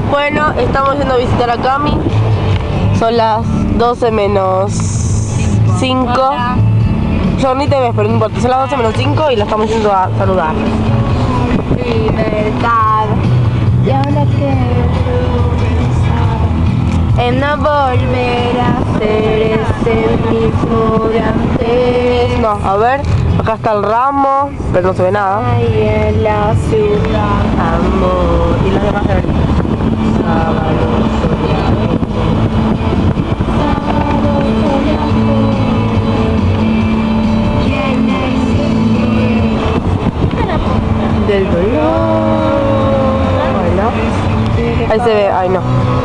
Bueno, estamos yendo a visitar a Cami. Son las 12 menos 5. Yo ni te ves, pero no importa. Son las 12 menos 5 y la estamos yendo a saludar. Libertad. Y ahora quiero pensar en no volver a ser ese mismo de antes. No, a ver, acá está el ramo, pero no se ve nada. Ahí en la ciudad, Amor. Y los demás de sábado soleado. Del dolor. Bueno. Ahí se ve, ay no.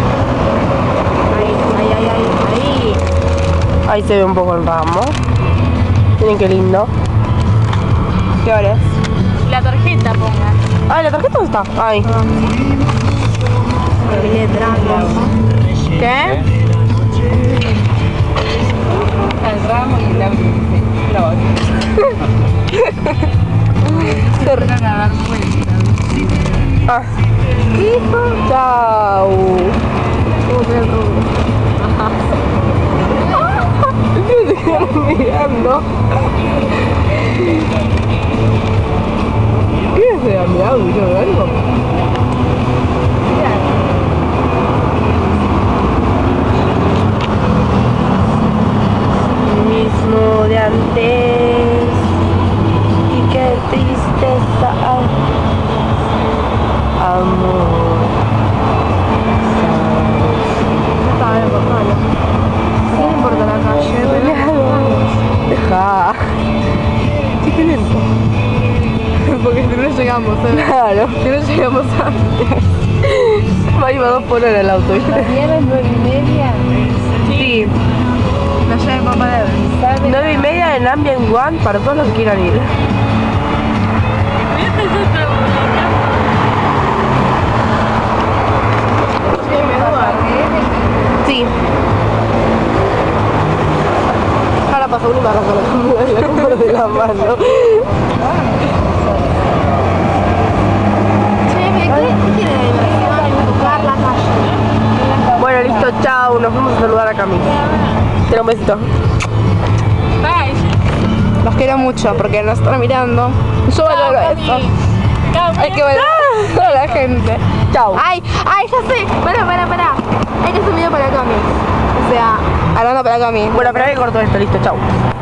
ahí. Ahí se ve un poco el ramo. Miren qué lindo. ¿Qué hora es? La tarjeta pongan. Ay, ¿la tarjeta dónde está? Ahí. ¿Qué? El ramo y la Se re- van a dar vueltas. Ah. Chao. Me quedaron mirando. ¿Qué es de mi audio o algo? Mismo de antes. Y qué tristeza. Amor. ¿Qué le importa la calle? Deja. Sí, qué lento. Porque si no llegamos, Claro. Si no llegamos antes. Va iba 2 por hora el auto, ¿viste? ¿Mañana 9:30? Sí. No llega el papá de ver. 9:30 en Ambient One para todos los que quieran ir. Sí. Ahora pasó una barra con la de la mano. ¿Qué tiene de diversión buscar la calle? Bueno, listo, chao. Nos vamos a saludar a Cami. Te doy un besito. Bye. Los quiero mucho porque nos están mirando. Yo valoro esto. Hay que valorar a la gente. Chao. Ay, ya sé. Pará. Hay que hacer un video para Cami. O sea, hablando para Cami. Bueno, pero ahí corto esto, listo, chao.